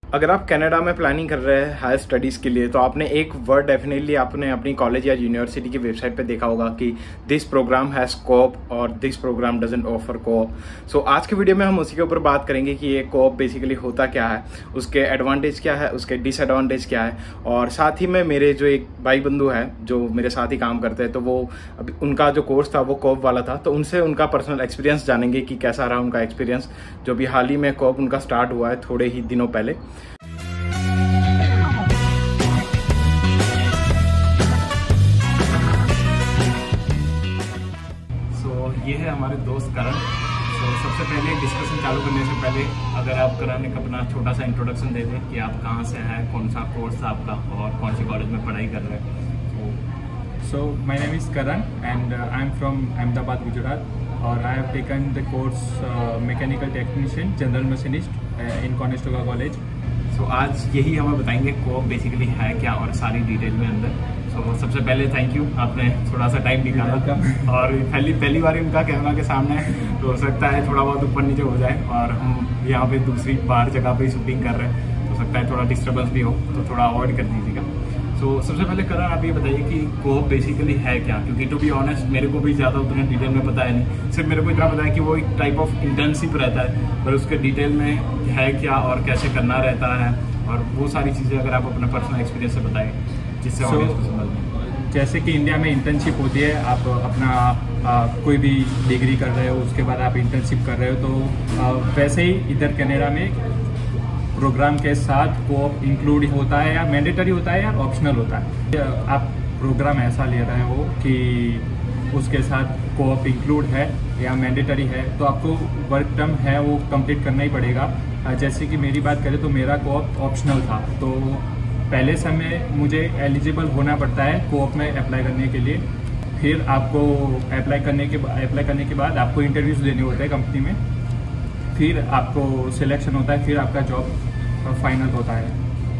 अगर आप कनाडा में प्लानिंग कर रहे हैं हायर स्टडीज़ के लिए तो आपने एक वर्ड डेफिनेटली आपने अपनी कॉलेज या यूनिवर्सिटी की वेबसाइट पे देखा होगा कि दिस प्रोग्राम हैज़ कोऑप और this program doesn't offer co-op. So आज के वीडियो में हम उसी के ऊपर बात करेंगे कि ये कोऑप बेसिकली होता क्या है, उसके एडवांटेज क्या है, उसके डिसएडवांटेज क्या है। और साथ ही में मेरे जो एक भाई बंधु है जो मेरे साथ ही काम करते हैं, तो वो अभी उनका जो कोर्स था वो कोऑप वाला था, तो उनसे उनका पर्सनल एक्सपीरियंस जानेंगे कि कैसा रहा उनका एक्सपीरियंस जो भी हाल ही में कोऑप उनका स्टार्ट हुआ है थोड़े ही दिनों पहले। ये है हमारे दोस्त करण। सबसे पहले डिस्कशन चालू करने से पहले अगर आप करण एक अपना छोटा सा इंट्रोडक्शन दे दें कि आप कहाँ से हैं, कौन सा कोर्स था आपका और कौन सी कॉलेज में पढ़ाई कर रहे हैं। So my name is Karan and I'm from Ahmedabad, Gujarat. और I have taken the course mechanical technician, general machinist in Conestoga College. So आज यही हमें बताएंगे कोऑप बेसिकली है क्या और सारी डिटेल में अंदर। सबसे पहले थैंक यू, आपने थोड़ा सा टाइम निकाला और पहली बार उनका कैमरा के सामने तो हो सकता है थोड़ा बहुत ऊपर नीचे हो जाए और हम यहाँ पे दूसरी बार जगह पे शूटिंग कर रहे हैं, हो सकता है थोड़ा डिस्टर्बेंस भी हो तो थोड़ा अवॉइड कर दीजिएगा। सबसे पहले करण आप ये बताइए कि कोऑप बेसिकली है क्या, क्योंकि टू बी ऑनेस्ट मेरे को भी ज़्यादा उतना डिटेल में पता है नहीं, सिर्फ मेरे को इतना पता है कि वो एक टाइप ऑफ इंटर्नशिप रहता है, पर उसके डिटेल में है क्या और कैसे करना रहता है और वो सारी चीज़ें अगर आप अपना पर्सनल एक्सपीरियंस से बताएं जिससे ऑडियंस को समझ में। जैसे कि इंडिया में इंटर्नशिप होती है, आप अपना कोई भी डिग्री कर रहे हो उसके बाद आप इंटर्नशिप कर रहे हो, तो वैसे ही इधर कनाडा में प्रोग्राम के साथ कोऑप इंक्लूड होता है या मैंडेटरी होता है या ऑप्शनल होता है। आप प्रोग्राम ऐसा ले रहे हो कि उसके साथ कोऑप इंक्लूड है या मैंडेटरी है, तो आपको वर्क टर्म है वो कंप्लीट करना ही पड़ेगा। जैसे कि मेरी बात करें तो मेरा कोऑप ऑप्शनल था, तो पहले समय मुझे एलिजिबल होना पड़ता है कोऑप में अप्लाई करने के लिए। फिर आपको अप्लाई करने के बाद आपको इंटरव्यूज देने होते हैं कंपनी में, फिर आपको सिलेक्शन होता है, फिर आपका जॉब फाइनल होता है।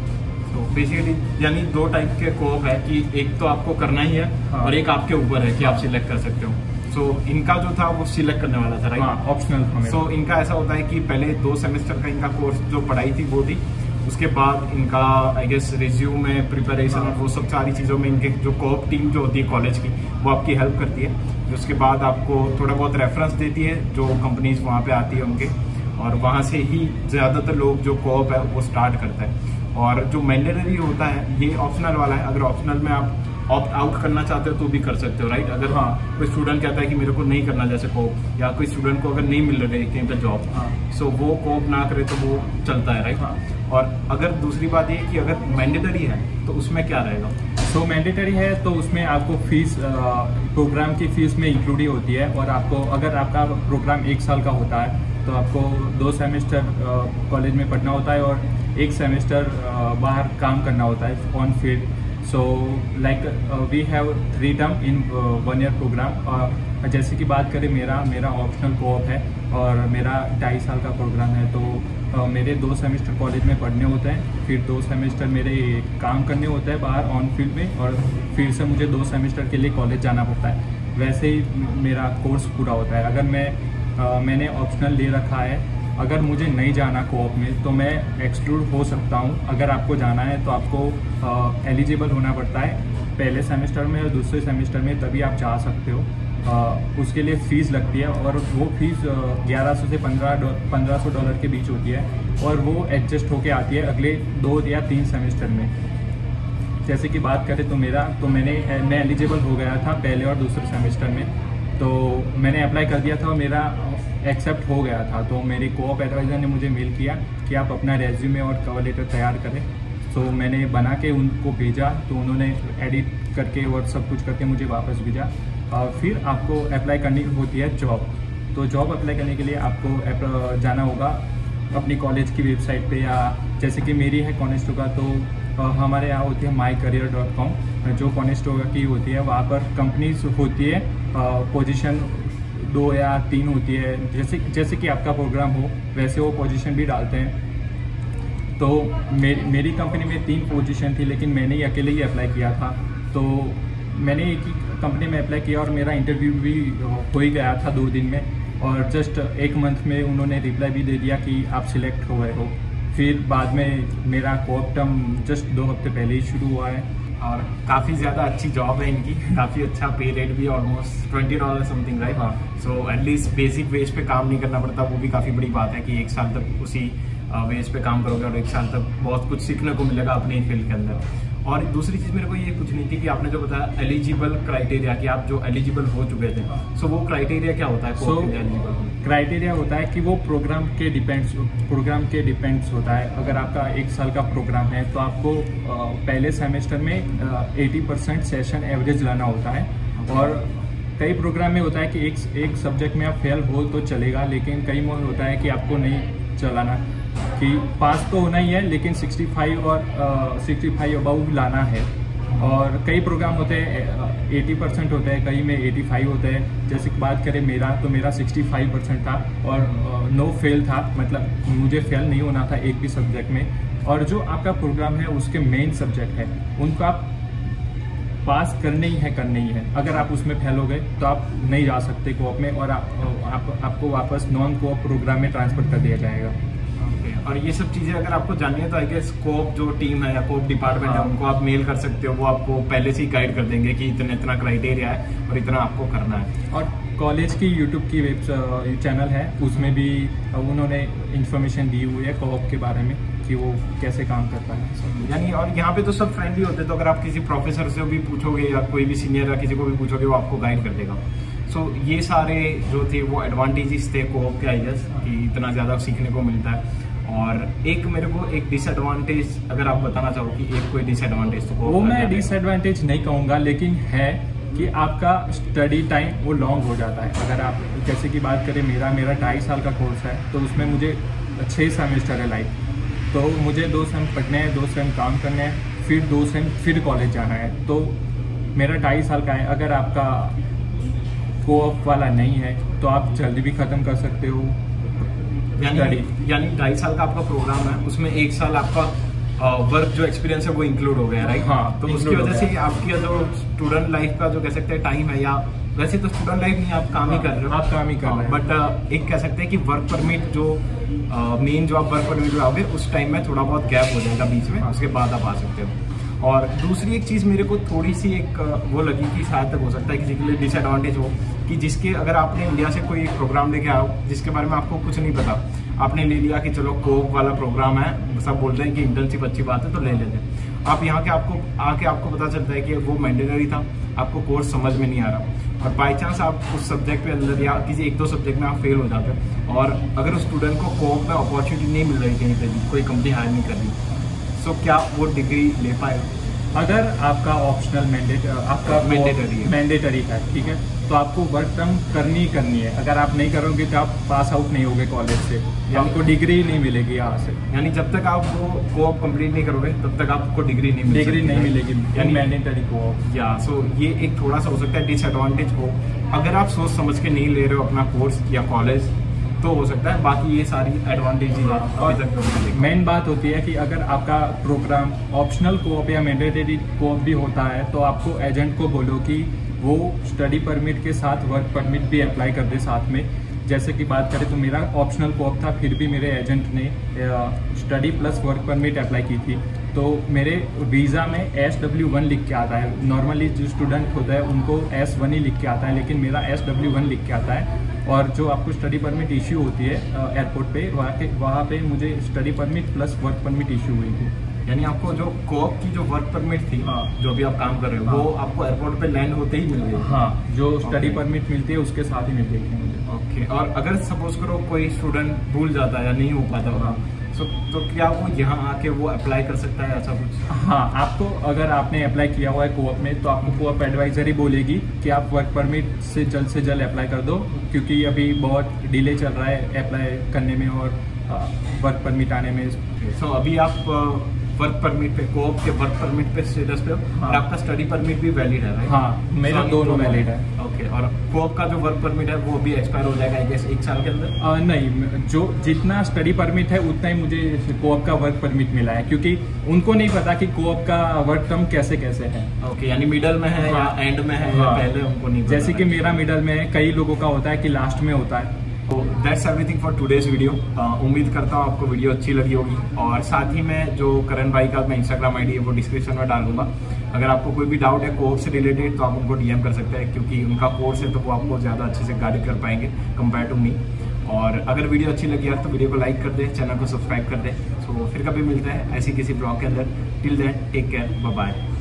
तो बेसिकली यानी दो टाइप के कोऑप है कि एक तो आपको करना ही है और एक आपके ऊपर है कि आप सिलेक्ट कर सकते हो। इनका जो था वो सिलेक्ट करने वाला था, राइट? ऑप्शनल। इनका ऐसा होता है कि पहले 2 सेमेस्टर का इनका कोर्स जो पढ़ाई थी वो थी, उसके बाद इनका आई गेस रिज्यूमे प्रिपरेशन और वो सब सारी चीज़ों में इनके जो कोऑप टीम जो होती है कॉलेज की वो आपकी हेल्प करती है। उसके बाद आपको थोड़ा बहुत रेफरेंस देती है जो कंपनीज वहाँ पे आती है उनके, और वहाँ से ही ज़्यादातर लोग जो कोऑप है वो स्टार्ट करता है। और जो मैंडेटरी होता है ये ऑप्शनल वाला है, अगर ऑप्शनल में आप ऑप्ट आउट करना चाहते हो तो भी कर सकते हो, राइट? अगर कोई स्टूडेंट कहता है कि मेरे को नहीं करना जैसे कोऑप, या कोई स्टूडेंट को अगर नहीं मिल रही कहीं पर जॉब, सो वो कोऑप ना करे तो वो चलता है, राइट? और अगर दूसरी बात ये कि अगर मैंडेटरी है तो उसमें क्या रहेगा? मैंडेटरी है तो उसमें आपको फीस प्रोग्राम की फीस में इंक्लूड ही होती है, और आपको अगर आपका प्रोग्राम 1 साल का होता है तो आपको 2 सेमेस्टर कॉलेज में पढ़ना होता है और 1 सेमेस्टर बाहर काम करना होता है on field. So like we have 3 term in 1 year program. जैसे कि बात करें मेरा ऑप्शनल कोऑप है और मेरा 2.5 साल का प्रोग्राम है, तो मेरे 2 सेमेस्टर कॉलेज में पढ़ने होते हैं, फिर 2 सेमेस्टर मेरे काम करने होते हैं बाहर ऑन फील्ड में, और फिर से मुझे 2 सेमेस्टर के लिए कॉलेज जाना पड़ता है। वैसे ही मेरा कोर्स पूरा होता है। अगर मैंने ऑप्शनल ले रखा है, अगर मुझे नहीं जाना कोऑप में तो मैं एक्सक्लूड हो सकता हूँ। अगर आपको जाना है तो आपको एलिजिबल होना पड़ता है पहले सेमेस्टर में और दूसरे सेमेस्टर में, तभी आप जा सकते हो। उसके लिए फ़ीस लगती है और वो फीस 1100 से $1500 के बीच होती है, और वो एडजस्ट होके आती है अगले 2 या 3 सेमेस्टर में। जैसे कि बात करें तो मैं एलिजिबल हो गया था पहले और दूसरे सेमेस्टर में, तो मैंने अप्लाई कर दिया था और मेरा एक्सेप्ट हो गया था। तो मेरी कोऑप एडवाइज़र ने मुझे मेल किया कि आप अपना रेज्यूमे और कवर लेटर तैयार करें। तो मैंने बना के उनको भेजा, तो उन्होंने एडिट करके और सब कुछ करके मुझे वापस भेजा। और फिर आपको अप्लाई करनी होती है जॉब। तो जॉब अप्लाई करने के लिए आपको जाना होगा अपनी कॉलेज की वेबसाइट पे, या जैसे कि मेरी है कॉनेस्टोगा, तो हमारे यहाँ होती है mycareer.com जो कॉनेस्टोगा की होती है। वहाँ पर कंपनीज होती है, पोजीशन 2 या 3 होती है, जैसे कि आपका प्रोग्राम हो वैसे वो पोजीशन भी डालते हैं। तो मेरी कंपनी में 3 पोजीशन थी, लेकिन मैंने ही अकेले ही अप्लाई किया था। तो मैंने एक ही कंपनी में अप्लाई किया और मेरा इंटरव्यू भी हो ही गया था 2 दिन में, और जस्ट 1 मंथ में उन्होंने रिप्लाई भी दे दिया कि आप सिलेक्ट हो गए हो। फिर बाद में मेरा कोऑप टर्म जस्ट 2 हफ्ते पहले ही शुरू हुआ है। और काफ़ी ज़्यादा अच्छी जॉब है इनकी, काफ़ी अच्छा पे रेट भी, ऑलमोस्ट $20 समथिंग, राइट? हाँ। सो एटलीस्ट बेसिक वेज पे काम नहीं करना पड़ता, वो भी काफ़ी बड़ी बात है कि 1 साल तक उसी वेज पे काम करोगे और 1 साल तक बहुत कुछ सीखने को मिलेगा अपने फील्ड के अंदर। और दूसरी चीज़ मेरे को ये पूछनी थी कि आपने जो बताया एलिजिबल क्राइटेरिया, कि आप जो एलिजिबल हो चुके थे, सो वो क्राइटेरिया क्या होता है? एलिजिबल क्राइटेरिया होता है कि वो प्रोग्राम के डिपेंड्स होता है। अगर आपका 1 साल का प्रोग्राम है तो आपको पहले सेमेस्टर में 80% सेशन एवरेज लाना होता है। और कई प्रोग्राम में होता है कि एक सब्जेक्ट में आप फेल हो तो चलेगा, लेकिन कई में होता है कि आपको नहीं चलाना, कि पास तो होना ही है लेकिन 65 और 65 अबाउ लाना है। और कई प्रोग्राम होते हैं 80% होते हैं, कई में 85 होते हैं। जैसे कि बात करें मेरा, तो मेरा 65% था और नो फेल था, मतलब मुझे फेल नहीं होना था एक भी सब्जेक्ट में। और जो आपका प्रोग्राम है उसके मेन सब्जेक्ट है उनको आप पास करने ही है। अगर आप उसमें फेल हो गए तो आप नहीं जा सकते कोऑप में, और आपको वापस नॉन कोऑप प्रोग्राम में ट्रांसफर कर दिया जाएगा। और ये सब चीज़ें अगर आपको जाननी है तो आई गेस कोऑप जो टीम है या कोऑप डिपार्टमेंट है, उनको आप मेल कर सकते हो, वो आपको पहले से ही गाइड कर देंगे कि इतना क्राइटेरिया है और इतना आपको करना है। और कॉलेज की यूट्यूब की चैनल है, उसमें भी उन्होंने इन्फॉर्मेशन दी हुई है कोऑप के बारे में कि वो कैसे काम करता है। यानी और यहाँ पे तो सब फ्रेंडली होते हैं, तो अगर आप किसी प्रोफेसर से भी पूछोगे या कोई भी सीनियर या किसी को भी पूछोगे, वो आपको गाइड कर देगा। सो ये सारे जो थे वो एडवांटेजेस थे कोऑप के, आई गेस, कि इतना ज़्यादा सीखने को मिलता है। और एक मेरे को एक डिसएडवांटेज अगर आप बताना चाहो कि एक कोई डिसएडवांटेज, तो वो मैं डिसएडवांटेज नहीं कहूँगा, लेकिन है कि आपका स्टडी टाइम वो लॉन्ग हो जाता है। अगर आप जैसे कि बात करें मेरा 2.5 साल का कोर्स है, तो उसमें मुझे 6 सेमेस्टर है लाइक, तो मुझे 2 सेम पढ़ने हैं, 2 सेम काम करने हैं, फिर 2 सेम फिर कॉलेज जाना है। तो मेरा 2.5 साल का है। अगर आपका कोऑप वाला नहीं है तो आप जल्दी भी ख़त्म कर सकते हो। यानी 2.5 साल का आपका प्रोग्राम है, उसमें 1 साल आपका वर्क जो एक्सपीरियंस है वो इंक्लूड हो गया, राइट? हाँ, तो उसकी वजह से आपकी जो स्टूडेंट लाइफ का जो कह सकते हैं टाइम है, या वैसे तो स्टूडेंट लाइफ नहीं, आप काम ही कर रहे हो, आप काम ही कर रहे हैं, बट एक कह सकते हैं कि वर्क परमिट जो मेन जो आप वर्क परमिट में आओगे उस टाइम में थोड़ा बहुत गैप हो जाएगा बीच में, उसके बाद आप आ सकते हो। और दूसरी एक चीज़ मेरे को थोड़ी सी एक वो लगी कि शायद तक हो सकता है किसी के लिए डिसएडवांटेज हो, कि जिसके अगर आपने इंडिया से कोई प्रोग्राम लेके आओ जिसके बारे में आपको कुछ नहीं पता, आपने ले लिया कि चलो कोऑप वाला प्रोग्राम है, सब बोल रहे हैं कि इंटर्नशिप अच्छी बात है तो ले लेते हैं। आप यहाँ के आपको पता चलता है कि वो मैंडेटरी था, आपको कोर्स समझ में नहीं आ रहा, और बाई चांस आप उस सब्जेक्ट पे अंदर या किसी 1-2 सब्जेक्ट में आप फेल हो जाते हो, और अगर उस स्टूडेंट को कोऑप में अपॉर्चुनिटी नहीं मिल रही कहीं पे भी, कोई कंपनी हायर नहीं कर रही, सो क्या वो डिग्री ले पाएगा? अगर आपका ऑप्शनल मैंडेटरी है, ठीक है, तो आपको वर्क टर्म करनी है। अगर आप नहीं करोगे तो आप पास आउट नहीं होगे कॉलेज से, आपको डिग्री नहीं मिलेगी यहाँ से। यानी जब तक आप वो कोऑप कंप्लीट नहीं करोगे तब तक आपको डिग्री नहीं मिलेगी, यानी मैंडेटरी कोऑप। या सो ये एक थोड़ा सा हो सकता है डिसएडवांटेज हो, अगर आप सोच समझ के नहीं ले रहे हो अपना कोर्स या कॉलेज, तो हो सकता है। बाकी ये सारी एडवांटेज ही है। और मेन बात होती है कि अगर आपका प्रोग्राम ऑप्शनल कोऑप या मैंडेटरी कोऑप भी होता है, तो आपको एजेंट को बोलो कि वो स्टडी परमिट के साथ वर्क परमिट भी अप्लाई कर दे साथ में। जैसे कि बात करें तो मेरा ऑप्शनल कोऑप था, फिर भी मेरे एजेंट ने study plus work permit apply की थी, तो मेरे वीज़ा में SW1 लिख के आता है। नॉर्मली जो स्टूडेंट होता है उनको S1 ही लिख के आता है, लेकिन मेरा SW1 लिख के आता है। और जो आपको स्टडी परमिट इश्यू होती है एयरपोर्ट पे, वहाँ पे मुझे study permit plus work permit issue हुई थी। यानी आपको जो कोऑप की जो वर्क परमिट थी, जो भी आप काम कर रहे हो, वो आपको एयरपोर्ट पे लैंड होते ही मिल गई? हाँ, जो स्टडी परमिट मिलती है उसके साथ ही मिल गई थी मुझे। ओके। और अगर सपोज करो कोई स्टूडेंट भूल जाता है या नहीं हो पाता होगा, तो क्या वो यहाँ आके वो अप्लाई कर सकता है ऐसा कुछ? हाँ, आपको अगर आपने अप्लाई किया हुआ है कोऑप में, तो आपको कोऑप एडवाइजरी बोलेगी कि आप वर्क परमिट से जल्द अप्लाई कर दो, क्योंकि अभी बहुत डिले चल रहा है अप्लाई करने में और वर्क परमिट आने में। सो अभी आप वर्क परमिट पे, कोऑप के वर्क परमिट पे स्टेटस पे हो, और आपका स्टडी परमिट भी वैलिड है, राइट? हाँ, मेरा दोनों वैलिड है। ओके। और कोऑप का जो वर्क परमिट है वो भी एक्सपायर हो जाएगा आई गेस 1 साल के अंदर? नहीं, जो जितना स्टडी परमिट है उतना ही मुझे कोऑप का वर्क परमिट मिला है, क्योंकि उनको नहीं पता कि कोऑप का वर्क टर्म कैसे है। ओके, यानी मिडल में है या एंड में है या पहले, उनको नहीं पता। जैसे कि मेरा मिडल में है, कई लोगों का होता है कि लास्ट में होता है, तो that's everything for today's video. उम्मीद करता हूँ आपको वीडियो अच्छी लगी होगी, और साथ ही मैं जो करण भाई का मैं इंस्टाग्राम आईडी है वो डिस्क्रिप्शन में डाल दूंगा। अगर आपको कोई भी डाउट है कोर्स से रिलेटेड तो आप उनको डीएम कर सकते हैं, क्योंकि उनका कोर्स है तो वो आपको ज़्यादा अच्छे से गाइड कर पाएंगे कंपेयर टू मी। और अगर वीडियो अच्छी लगी यार तो वीडियो को लाइक कर दे, चैनल को सब्सक्राइब कर दे। सो फिर कभी मिलते हैं ऐसी किसी ब्लॉग के अंदर। Till then take care, bye bye.